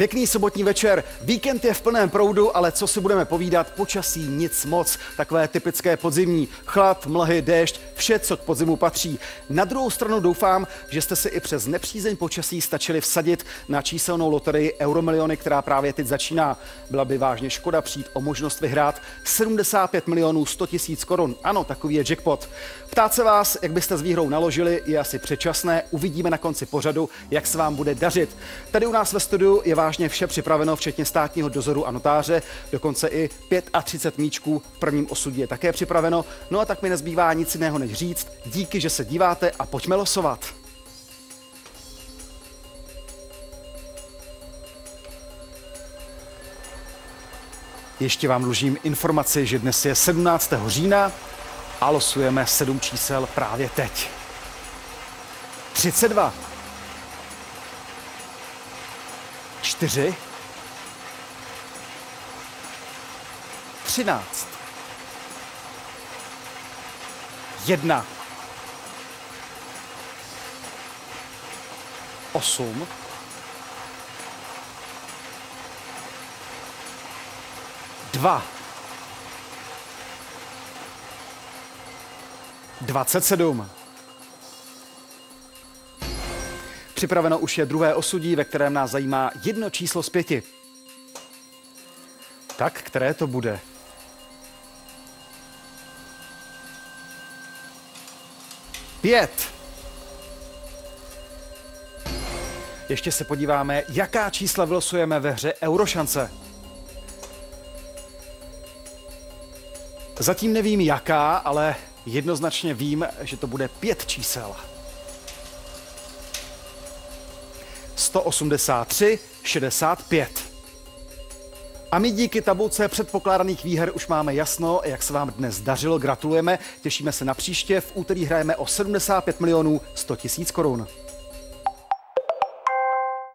Pěkný sobotní večer, víkend je v plném proudu, ale co si budeme povídat, počasí nic moc. Takové typické podzimní, chlad, mlhy, déšť, vše, co k podzimu patří. Na druhou stranu doufám, že jste si i přes nepřízeň počasí stačili vsadit na číselnou loterii Euromiliony, která právě teď začíná. Byla by vážně škoda přijít o možnost vyhrát 75 milionů 100 tisíc korun. Ano, takový je jackpot. Ptát se vás, jak byste s výhrou naložili, je asi předčasné. Uvidíme na konci pořadu, jak se vám bude dařit. Tady u nás ve studiu je vážně vše připraveno, včetně státního dozoru a notáře. Dokonce i 35 míčků v prvním osudí je také připraveno. No a tak mi nezbývá nic jiného než říct díky, že se díváte a pojďme losovat. Ještě vám dlužím informaci, že dnes je 17. října a losujeme 7 čísel právě teď. 32, 4, 13, 1, 8, 2, 27. Připraveno už je druhé osudí, ve kterém nás zajímá jedno číslo z 5. Tak, které to bude? Pět. Ještě se podíváme, jaká čísla vylosujeme ve hře Eurošance. Zatím nevím jaká, ale jednoznačně vím, že to bude 5 čísel. 183, 65. A my díky tabulce předpokládaných výher už máme jasno, jak se vám dnes dařilo, gratulujeme, těšíme se na příště, v úterý hrajeme o 75 milionů 100 tisíc korun.